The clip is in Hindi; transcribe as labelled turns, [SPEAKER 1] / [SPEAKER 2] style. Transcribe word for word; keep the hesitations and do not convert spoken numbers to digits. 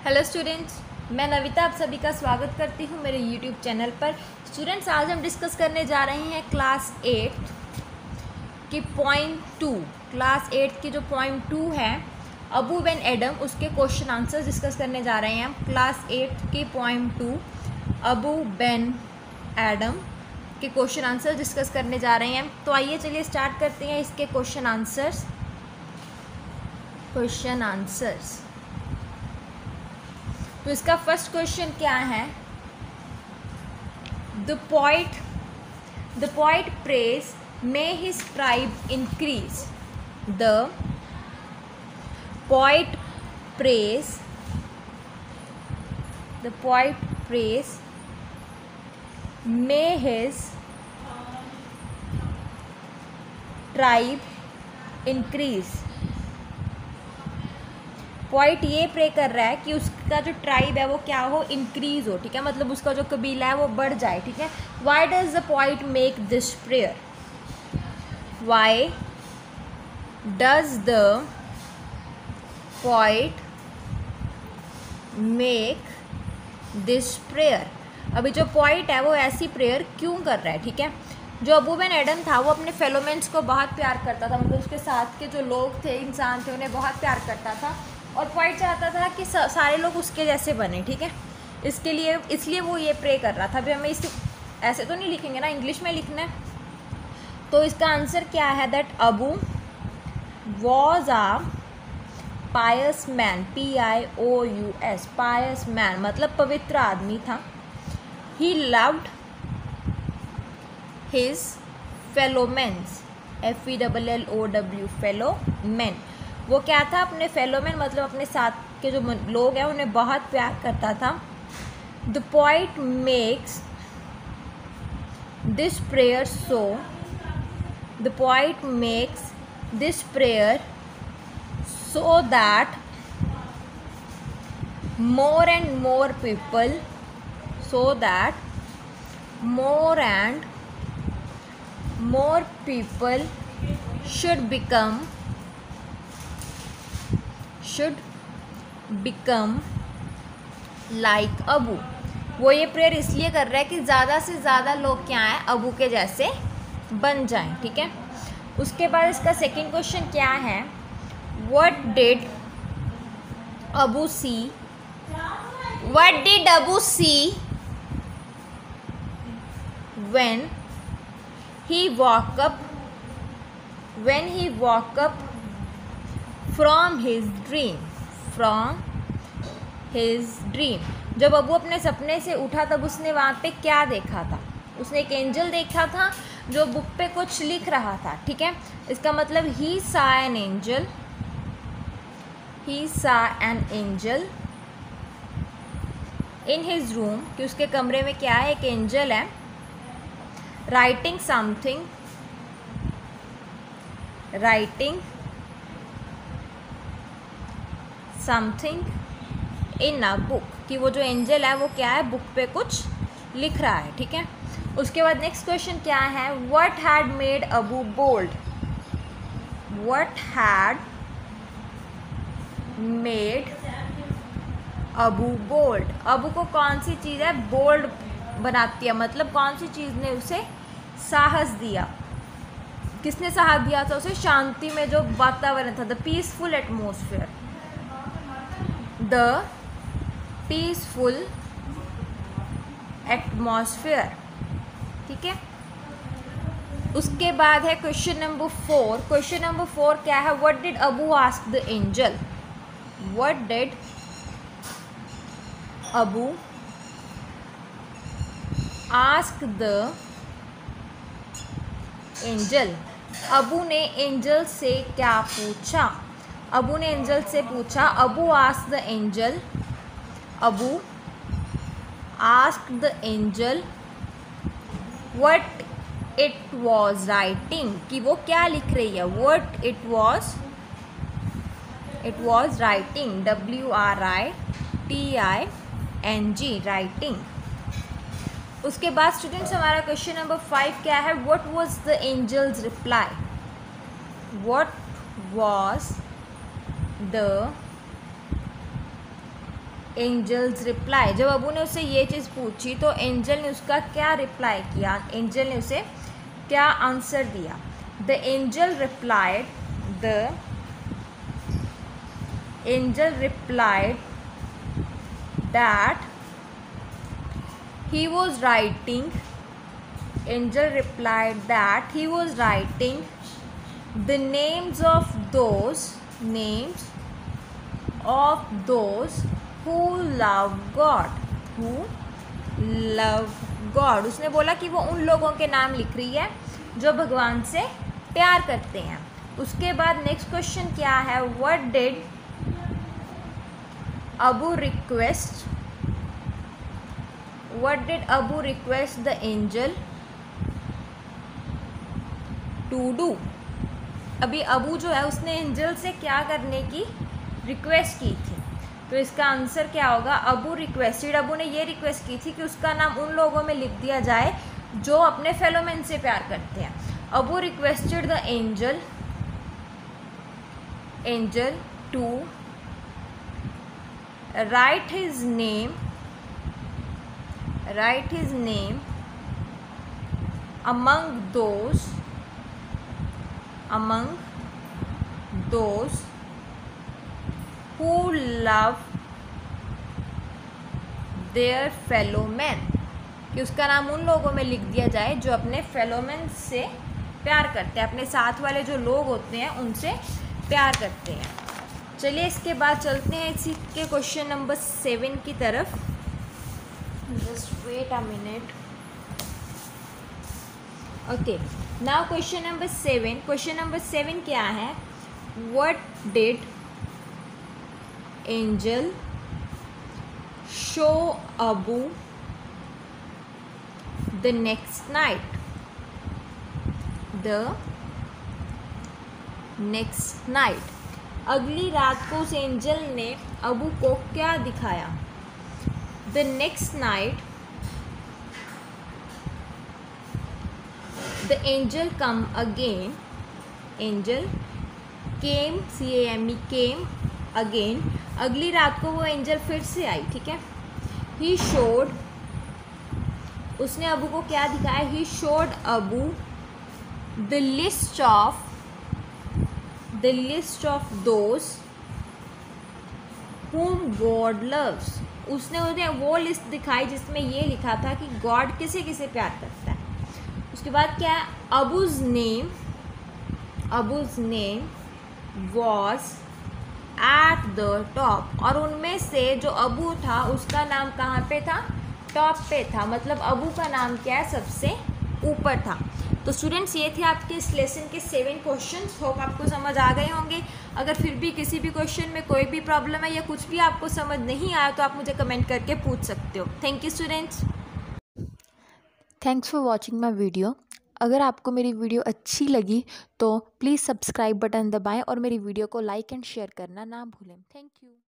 [SPEAKER 1] हेलो स्टूडेंट्स, मैं नविता आप सभी का स्वागत करती हूँ मेरे यूट्यूब चैनल पर। स्टूडेंट्स, आज हम डिस्कस करने जा रहे हैं क्लास एट की पॉइंट टू क्लास एट की जो पॉइंट टू है अबू बेन एडम, उसके क्वेश्चन आंसर्स डिस्कस करने जा रहे हैं हम। क्लास एट की poem two Abou Ben Adhem के क्वेश्चन आंसर्स डिस्कस करने जा रहे हैं। तो आइए चलिए स्टार्ट करते हैं इसके क्वेश्चन आंसर्स क्वेश्चन आंसर्स तो इसका फर्स्ट क्वेश्चन क्या है? The poet the poet prays may his tribe increase. The poet prays the poet prays may his tribe increase. Poet ये प्रे कर रहा है कि उसका जो ट्राइब है वो क्या हो, इंक्रीज हो। ठीक है, मतलब उसका जो कबीला है वो बढ़ जाए। ठीक है, why does the poet make this prayer? Why does the poet make this prayer? अभी जो पॉइंट है वो ऐसी प्रेयर क्यों कर रहा है? ठीक है, जो अबू बेन एडम था वो अपने फेलोमेंट्स को बहुत प्यार करता था, मतलब उसके साथ के जो लोग थे, इंसान थे, उन्हें बहुत प्यार करता था और पॉइंट चाहता था कि सारे लोग उसके जैसे बने। ठीक है, इसके लिए इसलिए वो ये प्रे कर रहा था। अभी हमें इस ऐसे तो नहीं लिखेंगे ना, इंग्लिश में लिखना है। तो इसका आंसर क्या है? That Abou was a pious man, P I O U S, pious man मतलब पवित्र आदमी था। He loved his fellow mens, F E double L O W, fellow man. वो क्या था? अपने फेलो मैन मतलब अपने साथ के जो लोग हैं उन्हें बहुत प्यार करता था। The poet makes this prayer so the poet makes this prayer so that more and more people so that more and more people should become should become like Abou. वो ये प्रेयर इसलिए कर रहा है कि ज़्यादा से ज़्यादा लोग क्या हैं, अबू के जैसे बन जाएं। ठीक है, उसके बाद इसका सेकंड क्वेश्चन क्या है? What did Abu C What did Abu see when he woke up when he woke up from his dream from his dream? जब अबू अपने सपने से उठा तब उसने वहाँ पे क्या देखा था? उसने एक एंजल देखा था जो बुक पे कुछ लिख रहा था। ठीक है, इसका मतलब he saw an angel he saw an angel in his room, कि उसके कमरे में क्या है? एक एंजल है। writing something writing something in a book, कि वो जो एंजल है वो क्या है? बुक पे कुछ लिख रहा है। ठीक है, उसके बाद नेक्स्ट क्वेश्चन क्या है? What had made Abou bold? What had made Abou bold? Abou को कौन सी चीज़ है बोल्ड बनाती है, मतलब कौन सी चीज़ ने उसे साहस दिया? किसने साहस दिया था उसे? शांति में जो वातावरण था, the peaceful atmosphere, the peaceful atmosphere. ठीक है, उसके बाद है question number four. Question number four क्या है? What did Abou ask the angel? What did Abou ask the angel? Abou ने एंजल से क्या पूछा? अबू ने एंजल से पूछा। Abou ask the angel Abou ask the angel what it was writing, कि वो क्या लिख रही है? What it was it was writing, W R I T I N G, writing. उसके बाद स्टूडेंट्स हमारा क्वेश्चन नंबर फाइव क्या है? What was the angels reply? What was the angel's reply, जब अबू ने उससे ये चीज़ पूछी तो एंजल ने उसका क्या रिप्लाई किया, एंजल ने उसे क्या आंसर दिया। The angel replied the angel replied that he was writing angel replied that he was writing the names of those names of those who love God, who love God। उसने बोला कि वो उन लोगों के नाम लिख रही है जो भगवान से प्यार करते हैं। उसके बाद नेक्स्ट क्वेश्चन क्या है, what did Abou request what did Abou request the angel to do. अभी अबू जो है उसने एंजल से क्या करने की रिक्वेस्ट की थी, तो इसका आंसर क्या होगा, अबू रिक्वेस्टेड, अबू ने ये रिक्वेस्ट की थी कि उसका नाम उन लोगों में लिख दिया जाए जो अपने फेलो मैन से प्यार करते हैं। Abou requested the angel angel to write his name write his name among those among those who love their fellow men, कि उसका नाम उन लोगों में लिख दिया जाए जो अपने फेलो मैन से प्यार करते हैं, अपने साथ वाले जो लोग होते हैं उनसे प्यार करते हैं। चलिए इसके बाद चलते हैं इसी के क्वेश्चन नंबर सेवन की तरफ। Just wait a minute. Okay, now question number seven. Question number seven क्या है, what did angel show Abu the next night the next night अगली रात को उस एंजल ने अबू को क्या दिखाया। the next night the angel come again angel came c a m e came again, अगली रात को वो एंजल फिर से आई, ठीक है। ही शोड, उसने अबू को क्या दिखाया, he showed Abou the list of the list of those whom God loves, उसने उन्हें वो लिस्ट दिखाई जिसमें ये लिखा था कि गॉड किसे किसे प्यार करता है। उसके बाद क्या है, Abou's name Abou's name was at the top, और उनमें से जो अबू था उसका नाम कहाँ पे था, टॉप पे था, मतलब अबू का नाम क्या है, सबसे ऊपर था। तो स्टूडेंट्स ये थे आपके इस लेसन के सेवन क्वेश्चंस। होप आपको समझ आ गए होंगे। अगर फिर भी किसी भी क्वेश्चन में कोई भी प्रॉब्लम है या कुछ भी आपको समझ नहीं आया तो आप मुझे कमेंट करके पूछ सकते हो। Thank you students.
[SPEAKER 2] Thanks for watching my video. अगर आपको मेरी वीडियो अच्छी लगी तो प्लीज़ सब्सक्राइब बटन दबाएं और मेरी वीडियो को लाइक एंड शेयर करना ना भूलें। Thank you.